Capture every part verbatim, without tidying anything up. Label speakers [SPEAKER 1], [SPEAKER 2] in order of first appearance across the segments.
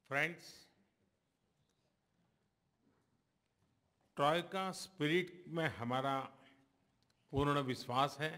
[SPEAKER 1] Friends, troika spirit में हमारा पूर्ण विश्वास है।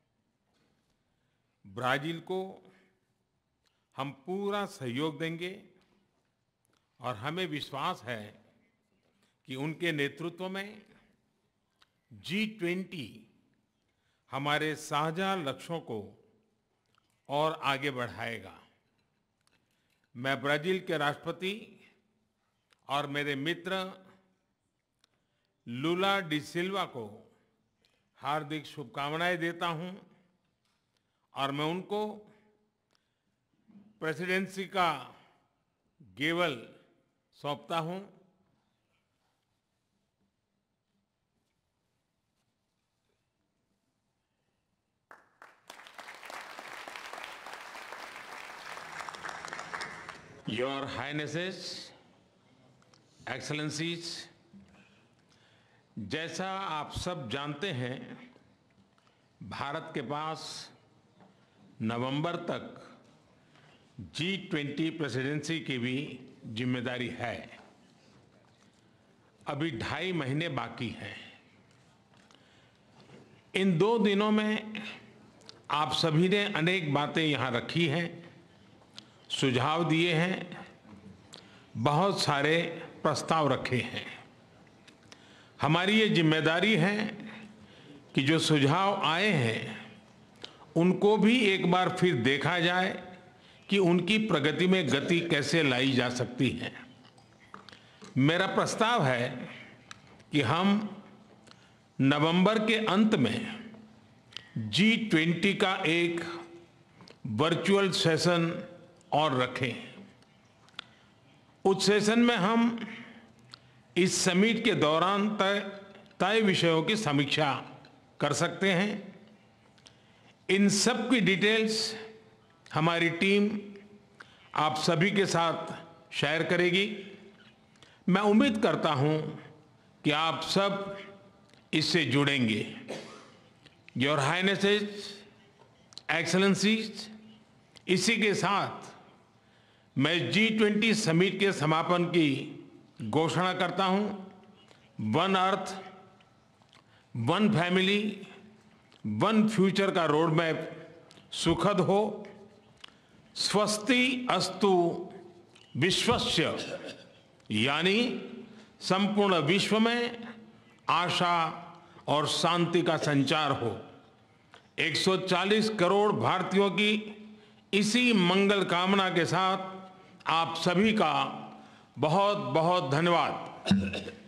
[SPEAKER 1] ब्राजील को हम पूरा सहयोग देंगे और हमें विश्वास है कि उनके नेतृत्व में जी ट्वेंटी हमारे साझा लक्ष्यों को और आगे बढ़ाएगा। मैं ब्राजील के राष्ट्रपति और मेरे मित्र लुला डी सिल्वा को हार्दिक शुभकामनाएं देता हूं और मैं उनको प्रेसिडेंसी का गेवल सौंपता हूं। Your Highnesses, Excellencies, जैसा आप सब जानते हैं, भारत के पास नवंबर तक जी ट्वेंटी प्रेसिडेंसी की भी जिम्मेदारी है। अभी ढाई महीने बाकी हैं। इन दो दिनों में आप सभी ने अनेक बातें यहाँ रखी हैं, सुझाव दिए हैं, बहुत सारे प्रस्ताव रखे हैं। हमारी ये जिम्मेदारी है कि जो सुझाव आए हैं उनको भी एक बार फिर देखा जाए कि उनकी प्रगति में गति कैसे लाई जा सकती है। मेरा प्रस्ताव है कि हम नवंबर के अंत में जी ट्वेंटी का एक वर्चुअल सेशन और रखें। उस सेशन में हम इस समिट के दौरान तय तय विषयों की समीक्षा कर सकते हैं। इन सब की डिटेल्स हमारी टीम आप सभी के साथ शेयर करेगी। मैं उम्मीद करता हूं कि आप सब इससे जुड़ेंगे। योर हाइनेसेस, एक्सेलेंसीज, इसी के साथ मैं जी ट्वेंटी समिट के समापन की घोषणा करता हूं। One earth, one family, one future का रोड मैप सुखद हो। स्वस्ति अस्तु विश्वस्य, यानी संपूर्ण विश्व में आशा और शांति का संचार हो। एक सौ चालीस करोड़ भारतीयों की इसी मंगल कामना के साथ आप सभी का बहुत बहुत धन्यवाद।